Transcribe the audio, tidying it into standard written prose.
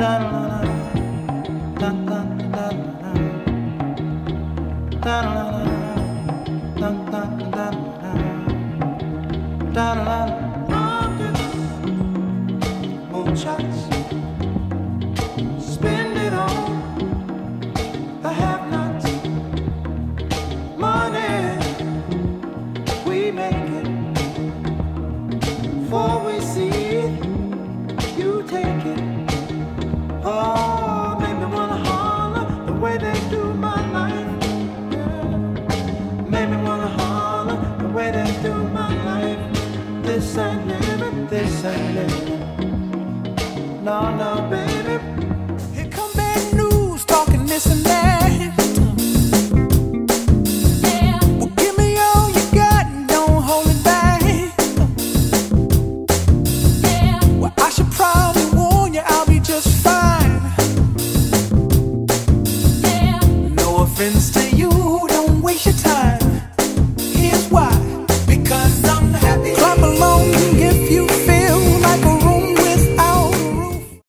Moonshots, spend it on the have-nots. Money, we make it. Before we see it, you take it. Oh, make me wanna holler the way they do my life. Yeah. Make me wanna holler the way they do my life. This ain't living, this ain't living. No, no, baby. Here come bad news, talking this and that. Yeah. Well, give me all you got and don't hold it back. Yeah. Well, I should probably warn you, I'll be just fine. Yeah. No offense to you, don't waste your time.